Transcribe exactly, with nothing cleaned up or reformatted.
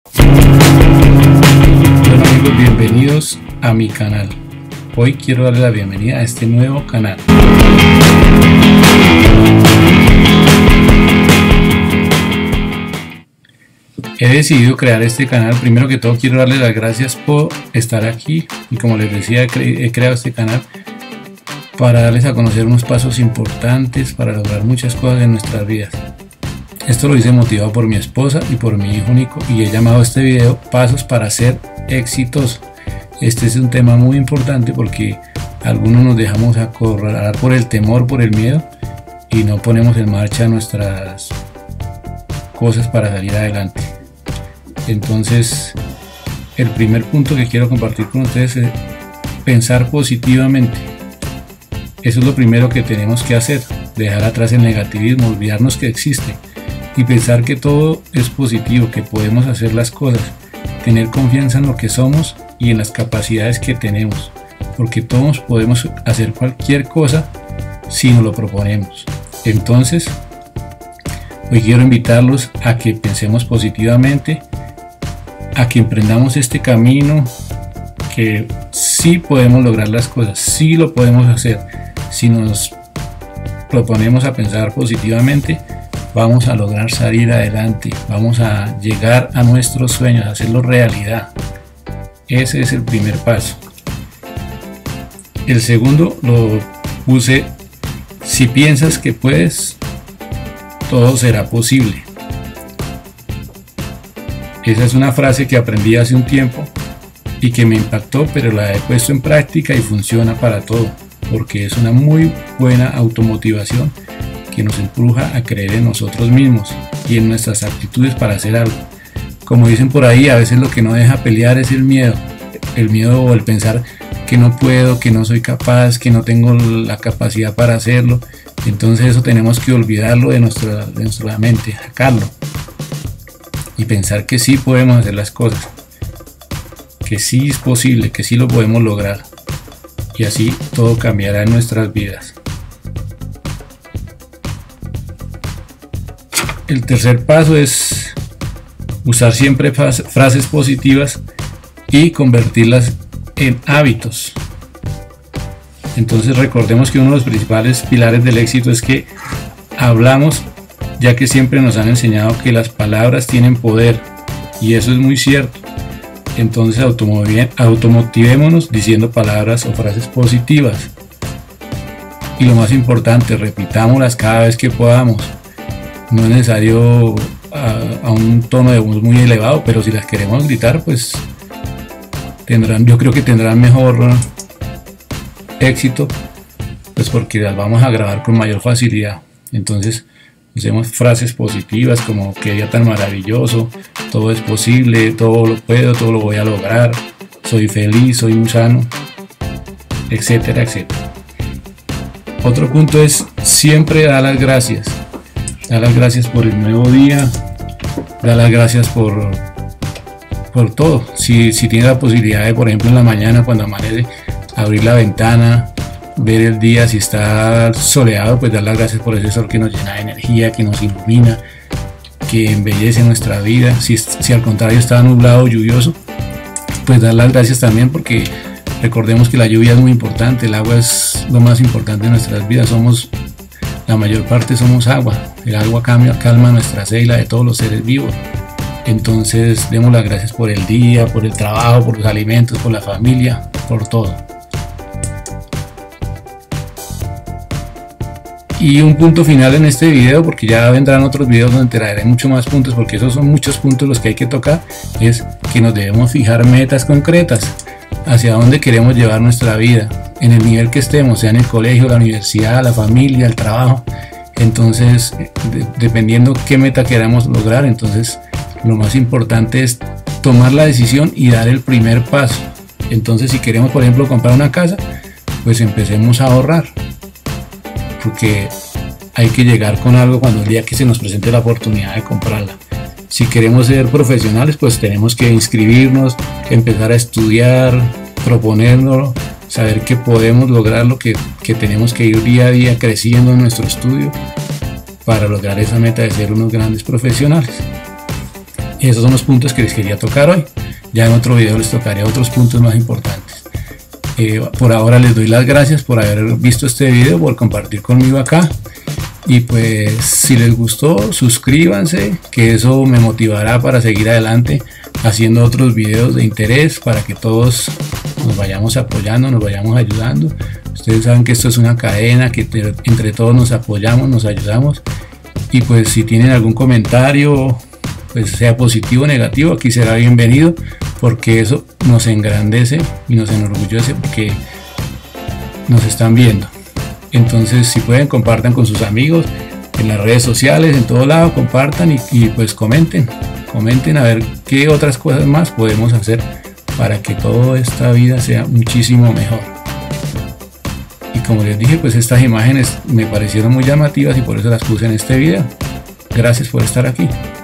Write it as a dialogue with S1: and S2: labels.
S1: Bueno amigos, bienvenidos a mi canal. Hoy quiero darle la bienvenida a este nuevo canal. He decidido crear este canal. Primero que todo quiero darles las gracias por estar aquí, y como les decía, he, cre he creado este canal para darles a conocer unos pasos importantes para lograr muchas cosas en nuestras vidas. Esto lo hice motivado por mi esposa y por mi hijo Nico, y he llamado a este video Pasos para ser exitoso. Este es un tema muy importante porque algunos nos dejamos acorralar por el temor, por el miedo, y no ponemos en marcha nuestras cosas para salir adelante. Entonces, el primer punto que quiero compartir con ustedes es pensar positivamente. Eso es lo primero que tenemos que hacer, dejar atrás el negativismo, olvidarnos que existe y pensar que todo es positivo, que podemos hacer las cosas, tener confianza en lo que somos y en las capacidades que tenemos, porque todos podemos hacer cualquier cosa si nos lo proponemos. Entonces, hoy quiero invitarlos a que pensemos positivamente, a que emprendamos este camino, que sí podemos lograr las cosas, sí lo podemos hacer. Si nos proponemos a pensar positivamente, vamos a lograr salir adelante, vamos a llegar a nuestros sueños, a hacerlo realidad. Ese es el primer paso. El segundo lo puse: si piensas que puedes, todo será posible. Esa es una frase que aprendí hace un tiempo y que me impactó, pero la he puesto en práctica y funciona para todo, porque es una muy buena automotivación que nos empuja a creer en nosotros mismos y en nuestras actitudes para hacer algo. Como dicen por ahí, a veces lo que no deja pelear es el miedo, el miedo o el pensar que no puedo, que no soy capaz, que no tengo la capacidad para hacerlo. Entonces eso tenemos que olvidarlo de nuestra, de nuestra mente, sacarlo y pensar que sí podemos hacer las cosas, que sí es posible, que sí lo podemos lograr, y así todo cambiará en nuestras vidas. El tercer paso es usar siempre frases positivas y convertirlas en hábitos. Entonces recordemos que uno de los principales pilares del éxito es que hablamos, ya que siempre nos han enseñado que las palabras tienen poder, y eso es muy cierto. Entonces automotivémonos diciendo palabras o frases positivas, y lo más importante, repitámoslas cada vez que podamos. No es necesario a, a un tono de voz muy elevado, pero si las queremos gritar, pues tendrán, yo creo que tendrán mejor éxito, pues porque las vamos a grabar con mayor facilidad. Entonces usemos frases positivas como: qué día tan maravilloso, todo es posible, todo lo puedo, todo lo voy a lograr, soy feliz, soy muy sano, etcétera, etcétera. Otro punto es siempre dar las gracias. Dar las gracias por el nuevo día, dar las gracias por, por todo. Si, si tienes la posibilidad de, por ejemplo, en la mañana cuando amanece, abrir la ventana, ver el día, si está soleado, pues dar las gracias por ese sol que nos llena de energía, que nos ilumina, que embellece nuestra vida. Si, si al contrario está nublado o lluvioso, pues dar las gracias también, porque recordemos que la lluvia es muy importante, el agua es lo más importante en nuestras vidas. Somos, la mayor parte somos agua, el agua calma, calma nuestra sed y la de todos los seres vivos. Entonces demos las gracias por el día, por el trabajo, por los alimentos, por la familia, por todo. Y un punto final en este video, porque ya vendrán otros videos donde traeré mucho más puntos, porque esos son muchos puntos los que hay que tocar, es que nos debemos fijar metas concretas hacia dónde queremos llevar nuestra vida, en el nivel que estemos, sea en el colegio, la universidad, la familia, el trabajo. Entonces, de, dependiendo qué meta queramos lograr, entonces lo más importante es tomar la decisión y dar el primer paso. Entonces, si queremos, por ejemplo, comprar una casa, pues empecemos a ahorrar, porque hay que llegar con algo cuando el día que se nos presente la oportunidad de comprarla. Si queremos ser profesionales, pues tenemos que inscribirnos, empezar a estudiar, proponernos, saber que podemos lograr lo que, que tenemos que ir día a día creciendo en nuestro estudio para lograr esa meta de ser unos grandes profesionales. esos son los puntos que les quería tocar hoy. Ya en otro video les tocaré otros puntos más importantes. Eh, por ahora les doy las gracias por haber visto este video, por compartir conmigo acá. Y pues si les gustó, suscríbanse, que eso me motivará para seguir adelante haciendo otros videos de interés, para que todos nos vayamos apoyando, nos vayamos ayudando. Ustedes saben que esto es una cadena, que te, entre todos nos apoyamos, nos ayudamos. Y pues si tienen algún comentario, pues sea positivo o negativo, aquí será bienvenido, porque eso nos engrandece y nos enorgullece, porque nos están viendo. Entonces, si pueden, compartan con sus amigos en las redes sociales, en todo lado, compartan y, y pues comenten, comenten a ver qué otras cosas más podemos hacer para que toda esta vida sea muchísimo mejor. Y como les dije, pues estas imágenes me parecieron muy llamativas y por eso las puse en este video. Gracias por estar aquí.